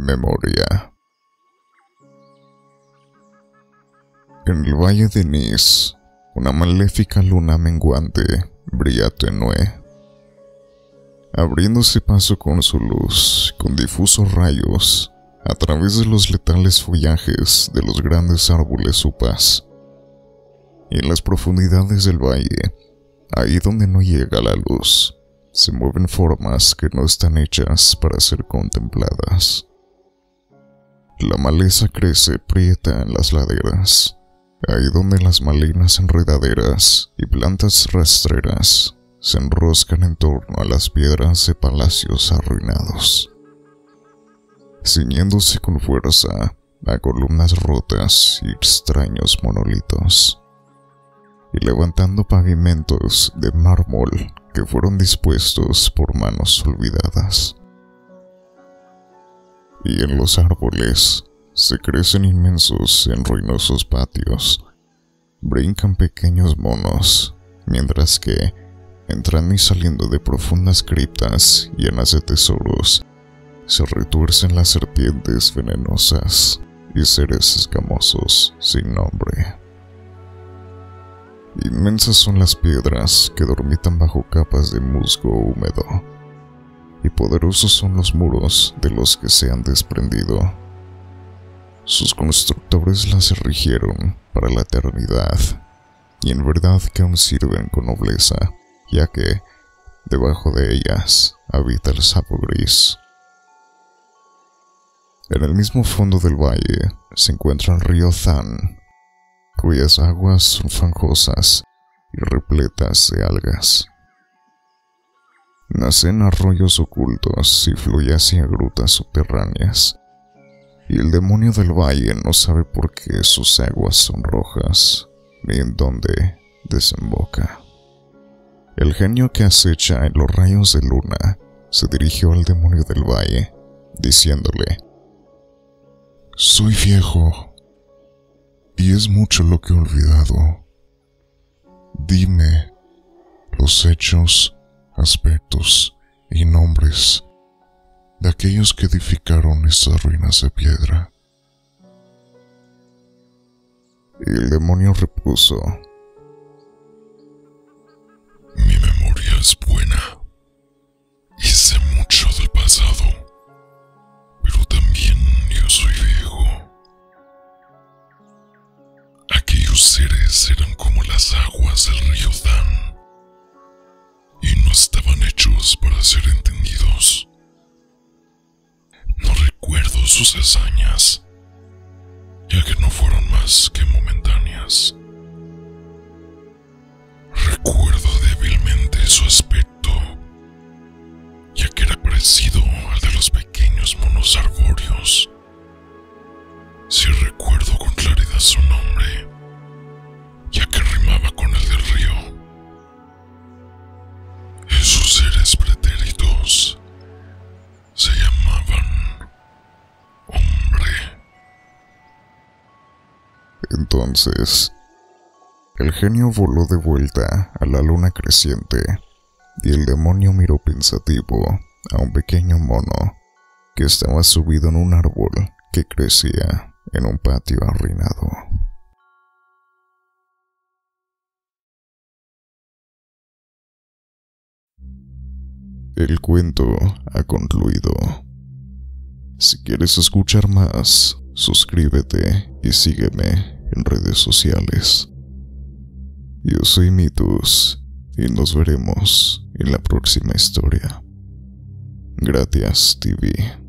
Memoria. En el valle de Nis, una maléfica luna menguante brilla tenue, abriéndose paso con su luz, con difusos rayos, a través de los letales follajes de los grandes árboles upas. Y en las profundidades del valle, ahí donde no llega la luz, se mueven formas que no están hechas para ser contempladas. La maleza crece prieta en las laderas, ahí donde las malignas enredaderas y plantas rastreras se enroscan en torno a las piedras de palacios arruinados, ciñéndose con fuerza a columnas rotas y extraños monolitos, y levantando pavimentos de mármol que fueron dispuestos por manos olvidadas. Y en los árboles se crecen inmensos en ruinosos patios, brincan pequeños monos, mientras que, entrando y saliendo de profundas criptas llenas de tesoros, se retuercen las serpientes venenosas y seres escamosos sin nombre. Inmensas son las piedras que dormitan bajo capas de musgo húmedo, y poderosos son los muros de los que se han desprendido. Sus constructores las erigieron para la eternidad, y en verdad que aún sirven con nobleza, ya que debajo de ellas habita el sapo gris. En el mismo fondo del valle se encuentra el río Than, cuyas aguas son fangosas y repletas de algas. Nace en arroyos ocultos y fluye hacia grutas subterráneas, y el demonio del valle no sabe por qué sus aguas son rojas, ni en dónde desemboca. El genio que acecha en los rayos de luna se dirigió al demonio del valle, diciéndole: «Soy viejo, y es mucho lo que he olvidado. Dime los hechos, aspectos y nombres de aquellos que edificaron estas ruinas de piedra». Y el demonio repuso: «Mi memoria es buena, y sé mucho del pasado, pero también yo soy viejo. Aquellos seres eran como las aguas del río Than, y no estaban hechos para ser entendidos. No recuerdo sus hazañas, ya que no fueron más que momentáneas. Recuerdo débilmente su aspecto, ya que era parecido al de los pequeños monos arbóreos. Sí recuerdo con claridad su nombre, ya que rimaba con el del río. Esos seres pretéritos se llamaban hombre». Entonces, el genio voló de vuelta a la luna creciente, y el demonio miró pensativo a un pequeño mono que estaba subido en un árbol que crecía en un patio arruinado. El cuento ha concluido. Si quieres escuchar más, suscríbete y sígueme en redes sociales. Yo soy Mitus y nos veremos en la próxima historia. Gracias, TV.